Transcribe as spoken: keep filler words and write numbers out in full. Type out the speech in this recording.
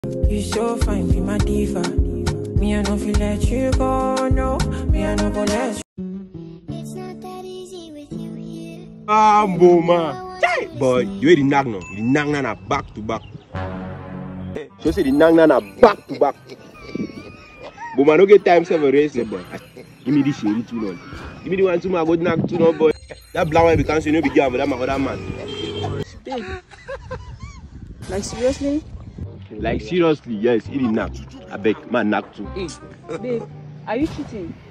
You so fine, be my diva. Me, I don't feel let you go, no. Me, I don't go let you. It's not that easy with you here. Ah, Mboma. Boy, you hear the knock now? The knock now back to back. So say the knock now back to back. Mboma no get time seven race, boy. Give me this shit too long. Give me the one too, I go knock too long, boy. That black one because you know be girl, but that my other man. Like seriously? Like seriously, yes, it is knock. I beg, man knock too. Hey, babe, are you cheating?